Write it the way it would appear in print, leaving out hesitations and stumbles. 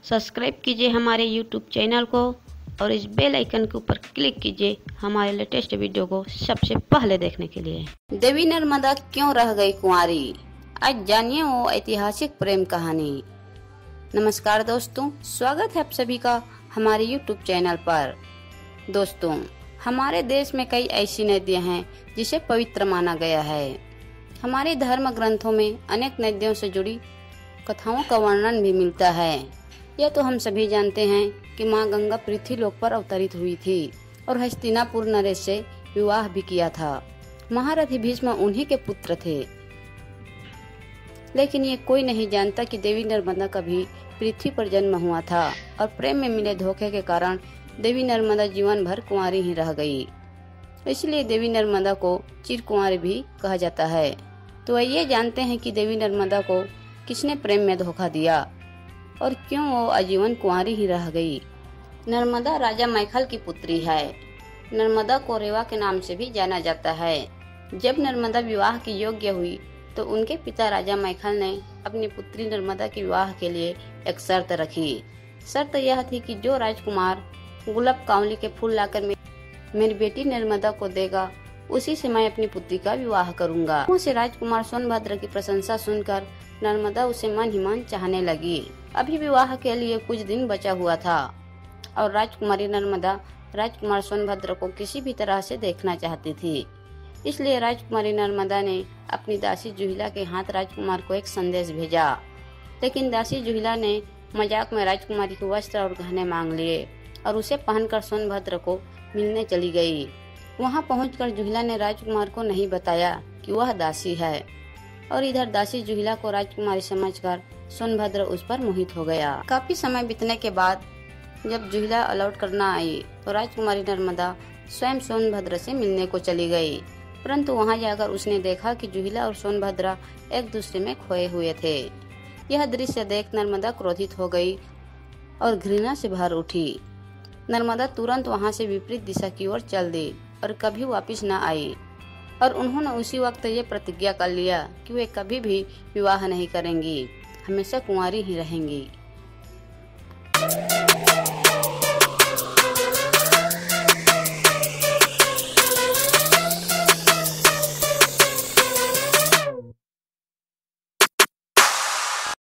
Subscribe कीजिए हमारे YouTube channel को और इस बेल आइकन के ऊपर क्लिक कीजिए हमारे लेटेस्ट वीडियो को सबसे पहले देखने के लिए। देवी नर्मदा क्यों रह गई कुंवारी, आज जानिए वो ऐतिहासिक प्रेम कहानी। नमस्कार दोस्तों, स्वागत है आप सभी का हमारे यूट्यूब चैनल पर। दोस्तों, हमारे देश में कई ऐसी नदियां हैं जिसे पवित्र माना गया है। हमारे धर्म ग्रंथों में अनेक नदियों से जुड़ी कथाओं का वर्णन भी मिलता है। यह तो हम सभी जानते हैं कि माँ गंगा पृथ्वी लोक पर अवतरित हुई थी और हस्तिनापुर नरेश से विवाह भी किया था। महारथी भीष्म उन्हीं के पुत्र थे। लेकिन ये कोई नहीं जानता कि देवी नर्मदा का भी पृथ्वी पर जन्म हुआ था और प्रेम में मिले धोखे के कारण देवी नर्मदा जीवन भर कुंवारी ही रह गई। इसलिए देवी नर्मदा को चिर कुंवारी भी कहा जाता है। तो आइए जानते हैं कि देवी नर्मदा को किसने प्रेम में धोखा दिया और क्यों वो आजीवन कुंवारी ही रह गई। नर्मदा राजा मैखल की पुत्री है। नर्मदा को रेवा के नाम से भी जाना जाता है। जब नर्मदा विवाह की योग्य हुई तो उनके पिता राजा मैखल ने अपनी पुत्री नर्मदा के विवाह के लिए एक शर्त रखी। शर्त यह थी कि जो राजकुमार गुलाब कांवली के फूल लाकर मेरी बेटी नर्मदा को देगा, उसी से मैं अपनी पुत्री का विवाह करूंगा। उसे राजकुमार सोनभद्र की प्रशंसा सुनकर नर्मदा उसे मन ही मन चाहने लगी। अभी विवाह के लिए कुछ दिन बचा हुआ था और राजकुमारी नर्मदा राजकुमार सोनभद्र को किसी भी तरह से देखना चाहती थी। इसलिए राजकुमारी नर्मदा ने अपनी दासी जुहिला के हाथ राजकुमार को एक संदेश भेजा। लेकिन दासी जुहिला ने मजाक में राजकुमारी के वस्त्र और गहने मांग लिए और उसे पहनकर सोनभद्र को मिलने चली गई। वहां पहुंचकर जुहिला ने राजकुमार को नहीं बताया कि वह दासी है और इधर दासी जुहिला को राजकुमारी समझकर सोनभद्र उस पर मोहित हो गया। काफी समय बीतने के बाद जब जुहिला अलौट करना आई तो राजकुमारी नर्मदा स्वयं सोनभद्र से मिलने को चली गई। परंतु वहां जाकर उसने देखा कि जुहिला और सोनभद्र एक दूसरे में खोए हुए थे। यह दृश्य देख नर्मदा क्रोधित हो गई और घृणा से भर उठी। नर्मदा तुरंत वहां से विपरीत दिशा की ओर चल दी और कभी वापस न आई। और उन्होंने उसी वक्त ये प्रतिज्ञा कर लिया कि वे कभी भी विवाह नहीं करेंगी, हमेशा कुंवारी ही रहेंगी।